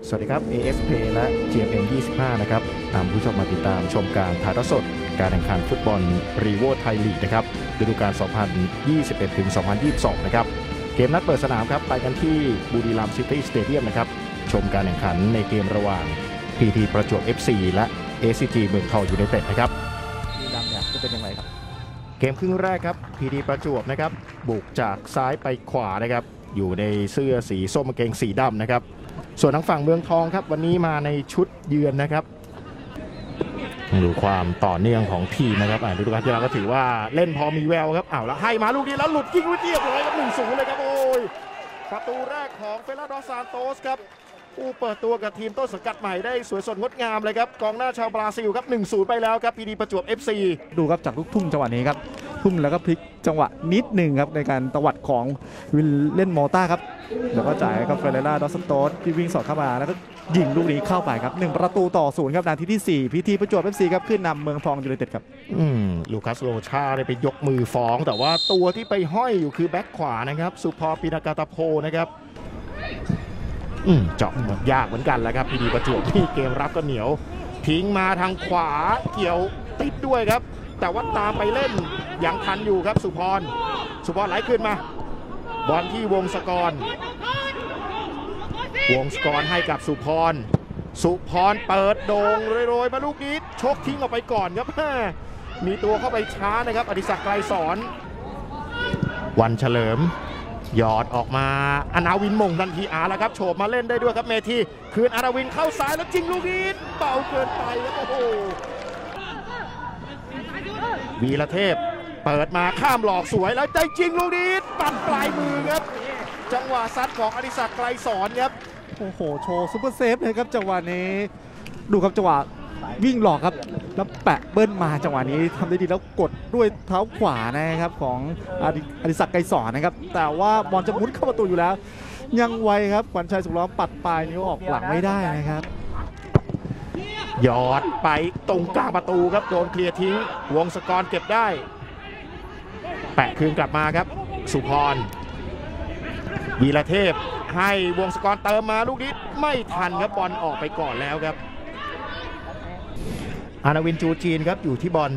สวัสดีครับ ASP และ GMM 25นะครับนำผู้ชมมาติดตามชมการถ่ายทอดสดการแข่งขันฟุตบอลรีโวไทยลีกนะครับฤดูกาล 2021-2022 นะครับเกมนัดเปิดสนามครับไปกันที่บุรีรัมย์ซิตี้สเตเดียมนะครับชมการแข่งขันในเกมระหว่าง PT ประจวบ FC และ SCG เมืองทองยูไนเต็ดนะครับบุรีรัมย์เนี่ยจะเป็นยังไงครับเกมครึ่งแรกครับ PT ประจวบนะครับบุกจากซ้ายไปขวานะครับอยู่ในเสื้อสีส้มกางเกงสีดำนะครับส่วนทางฝั่งเมืองทองครับวันนี้มาในชุดเยือนนะครับดูความต่อเนื่องของทีมนะครับฤดูกาลที่แล้วก็ถือว่าเล่นพอมีแววครับแล้วให้มาลูกนี้แล้วหลุดยิงไว้เรียบร้อยครับ 1-0 เลยครับโอ้ยประตูแรกของเฟราโดซานโตสครับผู้เปิดตัวกับทีมต้นสังกัดใหม่ได้สวยสดงดงามเลยครับกองหน้าชาวบราซิลครับ 1-0 ไปแล้วครับพีดีประจวบ FC ดูครับจากลูกทุ่มจังหวะนี้ครับทุ่มแล้วก็พลิกจังหวะนิดหนึ่งครับในการตวัดของวิลเล่นมอต้าครับแล้วก็จ่ายกับเฟเรล่าดอสโตสที่วิ่งสอดเข้ามาแล้วก็ยิงลูกนี้เข้าไปครับ1-0ครับนาทีที่4พีทีประจวบ FC ครับขึ้นนำเมืองทองยูไนเต็ดครับลูคัสโรชาได้ไปยกมือฟ้องแต่ว่าตัวที่ไปห้อยอยู่คือแบ็คขวานะครับสุพรปินากาตาโพนะครับเจาะหมดยากเหมือนกันแล้วครับพีดีประจวบที่เกมรับก็เหนียวทิ้งมาทางขวาเกี่ยวติดด้วยครับแต่ว่าตามไปเล่นยังทันอยู่ครับสุพรไหลขึ้นมาบอลที่วงศกรให้กับสุพรเปิดโด่งโรยมาลูกนี้ชกทิ้งออกไปก่อนครับมีตัวเข้าไปช้านะครับอดิศักดิ์ไกรสอนวันเฉลิมหยอดออกมาอนาวินมงทันทีแล้วครับโฉบมาเล่นได้ด้วยครับเมธีคืนอนาวินเข้าซ้ายแล้วจริงลูกนี้เบาเกินไปครับโอ้โหวีรเทพเปิดมาข้ามหลอกสวยแล้วใจจริงลูกนี้ปั่นปลายมือครับจังหวะซัดของอดิศักดิ์ไกรสอนครับโอ้โหโชว์ซุปเปอร์เซฟเลยครับจังหวะนี้ดูครับจังหวะวิ่งหลอกครับแล้วแปะเบิ้ลมาจังหวะนี้ทำได้ดีแล้วกดด้วยเท้าขวานะครับของอดิศักดิ์ไกรสอนนะครับแต่ว่าบอลจะมุดเข้าประตูอยู่แล้วยังไวครับขวัญชัยสุขล้อมปัดปลายนิ้วออกหลังไม่ได้นะครับยอดไปตรงกลางประตูครับโดนเคลียร์ทิ้งวงศกรเก็บได้แปะคืนกลับมาครับสุพรวีรเทพให้วงศกรเติมมาลูกนี้ไม่ทันครับบอลออกไปก่อนแล้วครับอานาวินจูจีนครับอยู่ที่บอล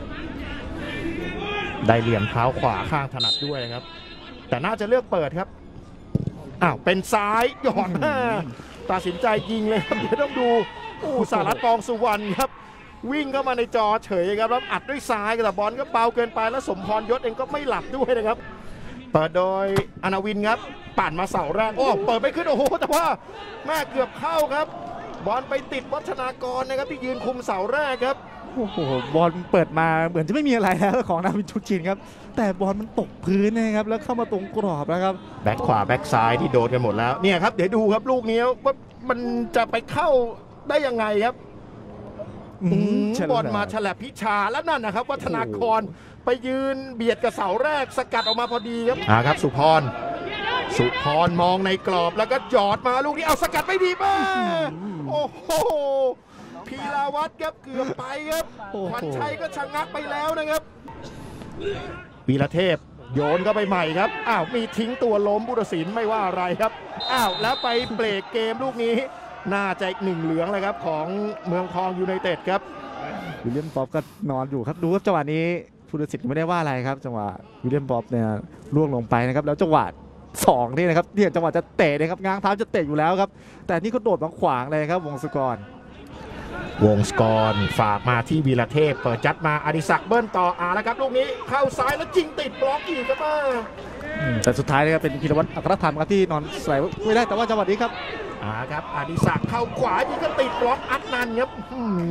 ได้เหลี่ยมเท้าขวาข้างถนัดด้วยครับแต่น่าจะเลือกเปิดครับเป็นซ้ายหยอดตัดสินใจยิงเลยครับเดี๋ยวต้องดูสารัตน์ปองสุวรรณครับวิ่งเข้ามาในจอเฉยครับแล้วอัดด้วยซ้ายแต่บอลก็เบาเกินไปแล้วสมพรยศเองก็ไม่หลับด้วยนะครับเปิดโดยอานาวินครับปั่นมาเสาแรกเปิดไม่ขึ้นแต่ว่าแม่เกือบเข้าครับบอลไปติดวัฒนากรนะครับที่ยืนคุมเสาแรกครับโอ้โหบอลเปิดมาเหมือนจะไม่มีอะไรแล้วของนาวินชูจินครับแต่บอลมันตกพื้นนะครับแล้วเข้ามาตรงกรอบนะครับแบ็คขวาแบ็คซ้ายที่โดนกันหมดแล้วเนี่ยครับเดี๋ยวดูครับลูกนี้ว่ามันจะไปเข้าได้ยังไงครับบอลมาฉลับพิชาแล้วนั่นนะครับวัฒนากรไปยืนเบียดกับเสาแรกสกัดออกมาพอดีครับครับสุพรมองในกรอบแล้วก็หยอดมาลูกนี้เอาสกัดไม่ดีมากโอ้โหพีราวัตรครับเกือบไปครับขวัญชัยก็ชะงักไปแล้วนะครับวีรเทพโยนเข้าไปใหม่ครับมีทิ้งตัวล้มผู้ตัดสินไม่ว่าอะไรครับแล้วไปเบรกเกมลูกนี้น่าจะอีก1เหลืองเลยครับของเมืองทองยูไนเต็ดครับวิลเลียมบ๊อบก็นอนอยู่ครับดูครับจังหวะนี้ผู้ตัดสินไม่ได้ว่าอะไรครับจังหวะวิลเลียมบ๊อบเนี่ยล่วงลงไปนะครับแล้วจังหวะ2นี่นะครับเนี่ยจังหวะจะเตะนะครับง้างเท้าจะเตะอยู่แล้วครับแต่นี่เขาโดดมาขวางเลยครับวงศกรฝากมาที่วีรเทพเปิดจัดมาอดิศักดิ์เบิ้ลต่อแล้วครับลูกนี้เข้าซ้ายแล้วจริงติดบล็อกอีกครับแต่สุดท้ายนะครับเป็นพีรวัตรอัครธรรมครับที่นอนใส่ไม่ได้แต่ว่าจังหวะนี้ครับครับอดิศักดิ์เข้าขวายิงก็ติดบล็อกอัดนันครับ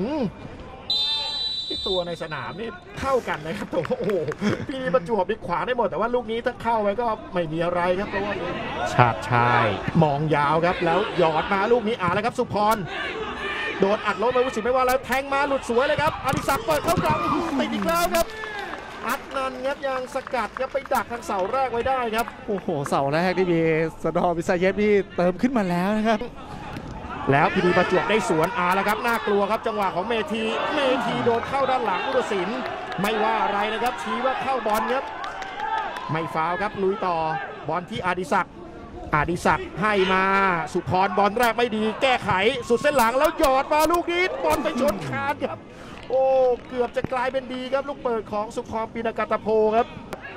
ตัวในสนามนี่เท่ากันนะครับโอ้โหพี่ประจวบดีขวาได้หมดแต่ว่าลูกนี้ถ้าเข้าไปก็ไม่มีอะไรครับเพราะว่าชาติชายมองยาวครับแล้วหยอดมาลูกนี้แล้วครับสุพรโดนอัดล้มไปวุฒิไม่ว่าแล้วแทงมาหลุดสวยเลยครับอดิศักดิ์เปิดเข้ากลางติดอีกแล้วครับอัดนันครับยังสกัดครับไปดักทางเสาแรกไว้ได้ครับโอ้โหเสาแรกที่มีสดอวิซาเยฟนี่เติมขึ้นมาแล้วนะครับแล้วพีดีประจวบได้สวนแล้วครับน่ากลัวครับจังหวะของเมธีโดนเข้าด้านหลังผู้ตัดสินไม่ว่าอะไรนะครับชี้ว่าเข้าบอลครับไม่ฟาวครับลุยต่อบอลที่อดิศักดิ์อดิศักดิ์ให้มาสุพรบอลแรกไม่ดีแก้ไขสุดเส้นหลังแล้วหยอดมาลูกนี้บอลไปชนคานครับโอ้เกือบจะกลายเป็นดีครับลูกเปิดของสุพรปินกาตโพครับ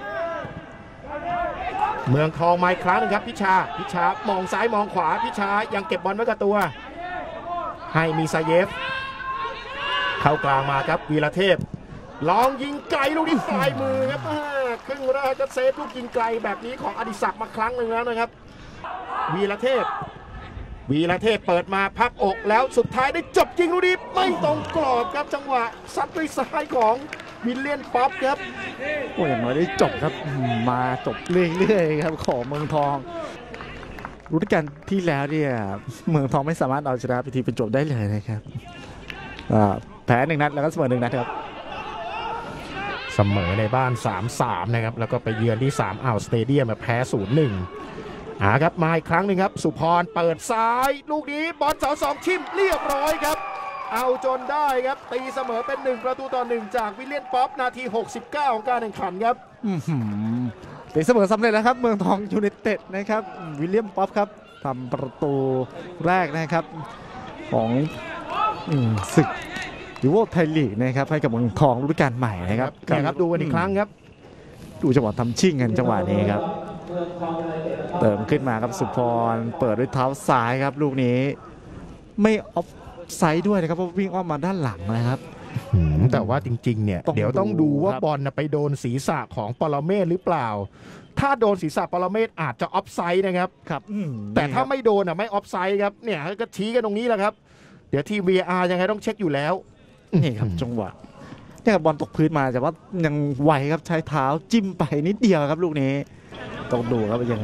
เมืองทองมาอีกครั้งนึงครับพิชามองซ้ายมองขวาพิชายังเก็บบอลไว้กับตัวให้มีซาเยฟเข้ากลางมาครับวีรเทพลองยิงไกลลูกนี้ปลายมือครับครึ่งแรกก็เซฟลูกยิงไกลแบบนี้ของอดิศักดิ์มาครั้งหนึ่งแล้วนะครับวีรเทพเปิดมาพักอกแล้วสุดท้ายได้จบยิงลูกนี้ไม่ตรงกรอบครับจังหวะซัดด้วยซ้ายของวิลเลียนป๊อปครับโอ้อย่างน้อยได้จบครับมาจบเรื่อยๆครับของเมืองทองฤดูกาลที่แล้วเนี่ยเมืองทองไม่สามารถเอาชนะพีทีประจวบได้เลยนะครับแพ้1 นัดแล้วก็เสมอ1 นัดครับเสมอในบ้าน 3-3 นะครับแล้วก็ไปเยือนที่3อ่าวสเตเดียมแพ้ 0-1ครับมาอีกครั้งหนึ่งครับสุพรเปิดซ้ายลูกนี้บอลเสา2ชิมเรียบร้อยครับเอาจนได้ครับตีเสมอเป็น1-1จากวิลเลียนป๊อปนาที69ของการแข่งขันครับตีเสมอสำเร็จแล้วครับเมืองทองยูไนเต็ดนะครับวิลเลียมป๊อปครับทำประตูแรกนะครับของศึกยูโวไทยลีกนะครับให้กับเมืองทองฤดูกาลใหม่นะครับดูกันอีกครั้งครับดูจังหวะทำชิ่งกันจังหวะนี้ครับเติมขึ้นมาครับสุพรเปิดด้วยเท้าซ้ายครับลูกนี้ไม่ออฟไซด์ด้วยนะครับเพราะวิ่งอ้อมมาด้านหลังนะครับแต่ว่าจริงๆเนี่ยเดี๋ยวต้องดูว่าบอลไปโดนศีรษะของปรเมศหรือเปล่าถ้าโดนศีรษะปรเมศอาจจะออฟไซด์นะครับแต่ถ้าไม่โดนไม่ออฟไซด์ครับเนี่ยก็ชี้กันตรงนี้แหละครับเดี๋ยวที่ VR ยังไงต้องเช็คอยู่แล้วนี่ครับจังหวะเนี่ยบอลตกพื้นมาแต่ว่ายังไวครับใช้เท้าจิ้มไปนิดเดียวครับลูกนี้ต้องดูครับว่ายังไง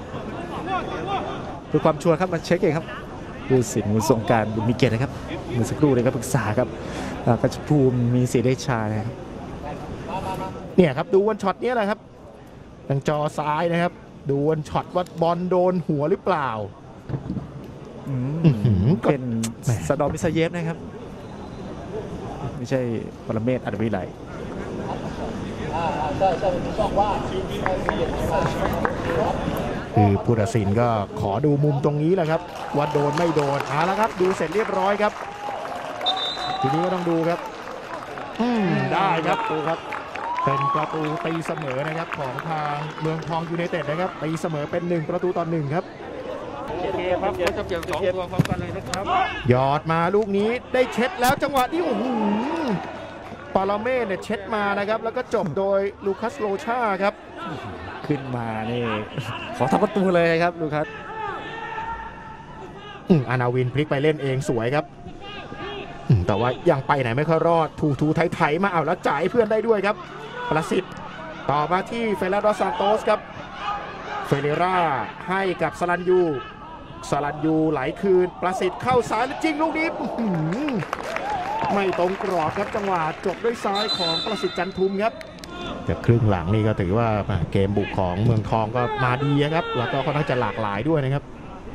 เพื่อความชัวร์ครับมาเช็คเองครับผู้สินทรงการบุญมีเกียรตินะครับเมื่อสักครู่เลยครับปรึกษาครับกระชภูมิมีเสด็จชานะครับเนี่ยครับดูวันช็อตนี้แหละครับทางจอซ้ายนะครับดูวันช็อตว่าบอลโดนหัวหรือเปล่าเป็นสดอมิซาเยฟนะครับไม่ใช่ปรเมศอัดวิไลคือผู้ตัดสินก็ขอดูมุมตรงนี้แหละครับว่าโดนไม่โดนแล้วครับดูเสร็จเรียบร้อยครับทีนี้ก็ต้องดูครับได้ครับดูครับเป็นประตูตีเสมอนะครับของทางเมืองทองยูไนเต็ดนะครับตีเสมอเป็น1-1ครับโอเคครับเขาจะเปลี่ยน2 ตัวพร้อมกันเลยนะครับหยอดมาลูกนี้ได้เช็ดแล้วจังหวะนี้ปาราเม่เนี่ยเช็ดมานะครับแล้วก็จบโดยลูคัสโลชาครับขึ้นมานี่ขอทำประตูเลยครับลูคัสอานาวินพลิกไปเล่นเองสวยครับแต่ว่ายังไปไหนไม่ค่อยรอดถูไถมาเอาแล้วจ่ายเพื่อนได้ด้วยครับประสิทธิ์ต่อมาที่เฟเรโรซานโตสครับเฟเรราให้กับสลันยูไหลคืนประสิทธิ์เข้าซ้ายแล้วจริงลูกนี้ไม่ตรงกรอบครับจังหวะจบด้วยซ้ายของประสิทธิ์จันทุมครับแต่ครึ่งหลังนี่ก็ถือว่าเกมบุกของเมืองทองก็มาดีครับแล้วก็ค่อนข้างจะหลากหลายด้วยนะครับ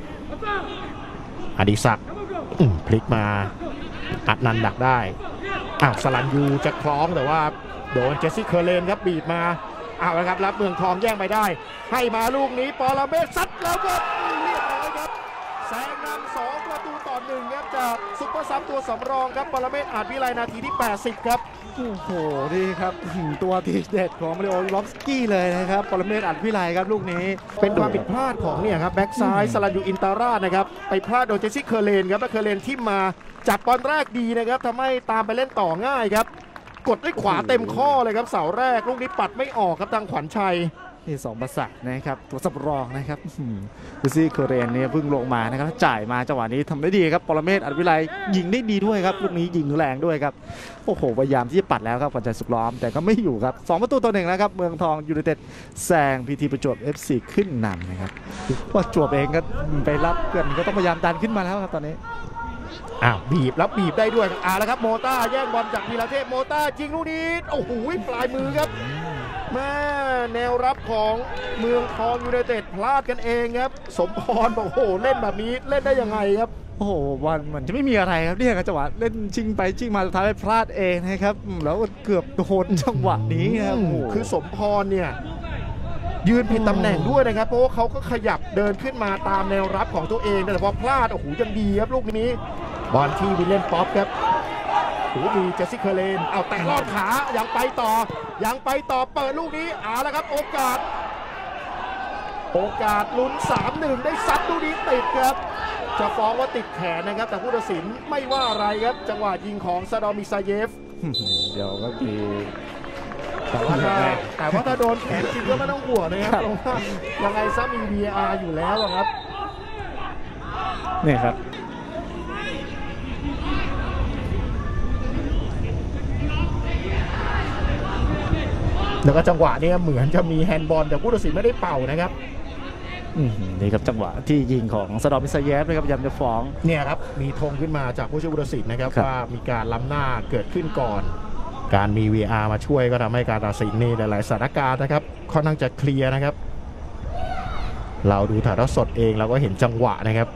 อดิศักดิ์พลิกมาอัดนันดักได้สลันยูจะคล้องแต่ว่าโดนเจสซี่เคอร์เลนครับบีบมาแล้วครับรับเมืองทองแย่งไปได้ให้มาลูกนี้ปรเมศซัดแล้วก็เรียบร้อยครับแซงนำ2-1ครับจากซุปเปอร์ซับตัวสำรองครับปรเมศอาจวิไลนาทีที่80ครับโอ้โหนี่ครับตัวทีเด็ดของมาริโอลอฟสกี้เลยนะครับปรเมศอาจวิไลครับลูกนี้เป็นความผิดพลาดของเนี่ยครับแบ็กซ้ายสลันยูอินตารานะครับไปพลาดโดนเจสซี่เคอร์เลนครับและเคอร์เลนที่มาจับบอลแรกดีนะครับทำให้ตามไปเล่นต่อง่ายครับกดด้วยขวาเต็มข้อเลยครับเสาแรกลูกนี้ปัดไม่ออกครับทางขวัญชัยนี่2ประสาทนะครับตัวสำรองนะครับดูซี่เคอร์เรนเนี่ยเพิ่งลงมานะครับจ่ายมาจังหวะนี้ทำได้ดีครับปรเมศอัดวิไลยิงได้ดีด้วยครับลูกนี้ยิงแรงด้วยครับโอ้โหพยายามที่จะปัดแล้วครับขวัญใจสุขล้อมแต่ก็ไม่อยู่ครับ2-1นะครับเมืองทองยูไนเต็ดแซงพีทีประจวบ FC ขึ้นนำนะครับว่าจวบเองก็ไปรับกันก็ต้องพยายามดันขึ้นมาแล้วครับตอนนี้บีบแล้วบีบได้ด้วยแล้วครับโมต้าแย่งบอลจากพีระเทพโมต้าจริงลูกนี้โอ้โหปลายมือครับแม่แนวรับของเมืองทองยูไนเต็ดพลาดกันเองครับสมพรบอกโอ้โหเล่นแบบนี้เล่นได้ยังไงครับโอ้โหวันมันจะไม่มีอะไรครับเนี่ยจังหวะเล่นชิงไปชิงมาสุดท้ายไปพลาดเองนะครับแล้วเกือบโดนจังหวะนี้ครับคือสมพรเนี่ยยืนผิดตำแหน่งด้วยนะครับเพราะว่าเขาก็ขยับเดินขึ้นมาตามแนวรับของตัวเองแต่พอพลาดโอ้โหยังดีครับลูกนี้บอลที่วิลเลียมป๊อปครับโอ้โหมีเจสซี่เคอร์เลนเอาแต่ลอดขายังไปต่อเปิดลูกนี้เอาละครับโอกาสลุ้น 3-1 ได้ซัดลูกนี้ติดครับจะฟ้องว่าติดแขนนะครับแต่ผู้ตัดสินไม่ว่าอะไรครับจังหวะยิงของซาดอมิซาเยฟเดี๋ยวก็มีแต่ว่าถ้าโดนแขนจริงก็ไม่ต้องห่วงนะครับเพราะว่ายังไงซะมี VAR อยู่แล้วครับนี่ครับแล้วก็จังหวะนี้เหมือนจะมีแฮนด์บอลแต่ผู้ตัดสินไม่ได้เป่านะครับนี่ครับจังหวะที่ยิงของซาดอมิซาเยฟนะครับพยายามจะฟ้องเนี่ยครับมีธงขึ้นมาจากผู้ช่วยผู้ตัดสินนะครับว่ามีการล้ำหน้าเกิดขึ้นก่อนการมี VAR มาช่วยก็ทำให้การตัดสินนี่หลายๆสถานการณ์นะครับค่อนข้างจะเคลียร์นะครับเราดูถ่ายทอดสดเองเราก็เห็นจังหวะนะครับ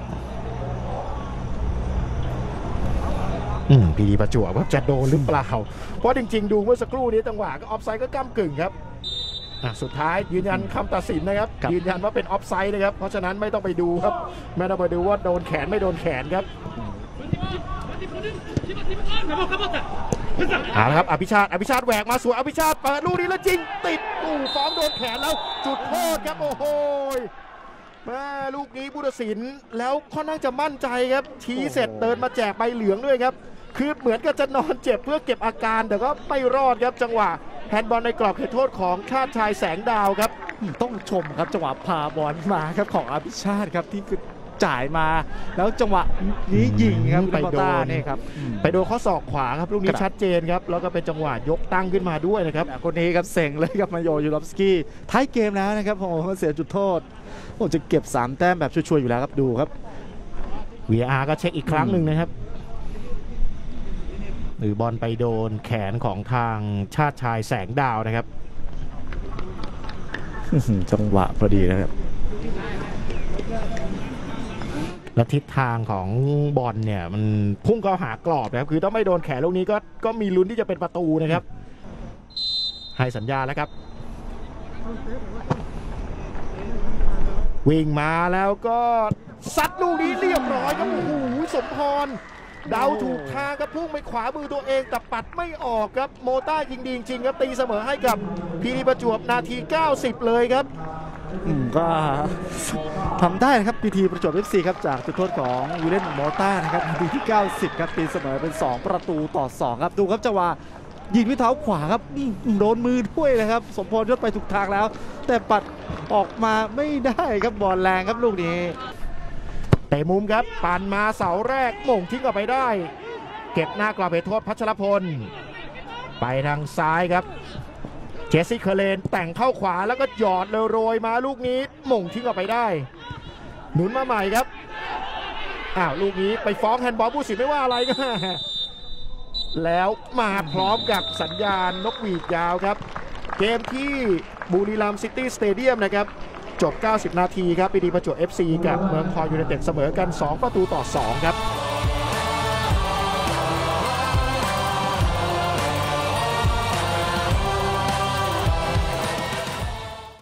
พีดีประจวบว่าจะโดนหรือเปล่าเพราะจริงๆดูเมื่อสักครู่นี้จังหวะก็ออฟไซด์ก็ก้ำกึ่งครับสุดท้ายยืนยันคำตัดสินนะครับยืนยันว่าเป็นออฟไซด์นะครับเพราะฉะนั้นไม่ต้องไปดูครับไม่ต้องไปดูว่าโดนแขนไม่โดนแขนครับเอาละครับอภิชาติแหวกมาสวยอภิชาติเปิดลูกนี้แล้วจริงติดฟ้องโดนแขนแล้วจุดโทษครับโอ้โหแม่ลูกนี้ผู้ตัดสินแล้วค่อนข้างจะมั่นใจครับชี้เสร็จเดินมาแจกใบเหลืองด้วยครับคือเหมือนกับจะนอนเจ็บเพื่อเก็บอาการแต่ก็ไม่รอดครับจังหวะแฮนด์บอลในกรอบเขตโทษของชาติชายแสงดาวครับต้องชมครับจังหวะพาบอลมาครับของอภิชาติครับที่จ่ายมาแล้วจังหวะนี้ยิงครับไปโดนนี่ครับไปโดนข้อศอกขวาครับลูกนี้ชัดเจนครับแล้วก็เป็นจังหวะยกตั้งขึ้นมาด้วยนะครับคนนี้ครับเซ็งเลยครับมาโยยูรอฟสกี้ท้ายเกมแล้วนะครับผมเสียจุดโทษจะเก็บ3แต้มแบบชัวร์ๆอยู่แล้วครับดูครับ VAR ก็เช็คอีกครั้งหนึ่งนะครับหรือบอลไปโดนแขนของทางชาติชายแสงดาวนะครับจังหวะพอดีนะครับและทิศทางของบอลเนี่ยมันพุ่งเข้าหากรอบนะครับคือถ้าไม่โดนแขนลูกนี้ก็มีลุ้นที่จะเป็นประตูนะครับให้สัญญาแล้วครับวิ่งมาแล้วก็ซัดลูกนี้เรียบร้อยครับโอ้โหสมพรเดาถูกทางครับพุ่งไปขวามือตัวเองแต่ปัดไม่ออกครับโมต้ายิงดีจริงครับตีเสมอให้กับพีดีประจวบนาที90เลยครับก็ทำได้นะครับพีทีประจวบ FC ครับจากจุดโทษของวิลเลียมโมต้านะครับนาทีที่90ครับตีเสมอเป็น2-2ครับดูครับจังหวะยิงด้วยเท้าขวาครับโดนมือด้วยนะครับสมพรยศไปถูกทางแล้วแต่ปัดออกมาไม่ได้ครับบอลแรงครับลูกนี้เตะมุมครับปั่นมาเสาแรกหม่งทิ้งออกไปได้เก็บหน้ากรอบเขตโทษพัชรพลไปทางซ้ายครับเจสซี่เคอร์เลนแต่งเข้าขวาแล้วก็หยอดเลยโรยมาลูกนี้หม่งทิ้งออกไปได้หนุนมาใหม่ครับลูกนี้ไปฟ้องแฮนด์บอลผู้สินไม่ว่าอะไรก็แล้วมาพร้อมกับสัญญาณนกหวีดยาวครับเกมที่บุรีรัมย์ซิตี้สเตเดียมนะครับจบ90นาทีครับพีดีประจวบ FC กับเมืองทองยูไนเต็ดเสมอกัน2-2ครับ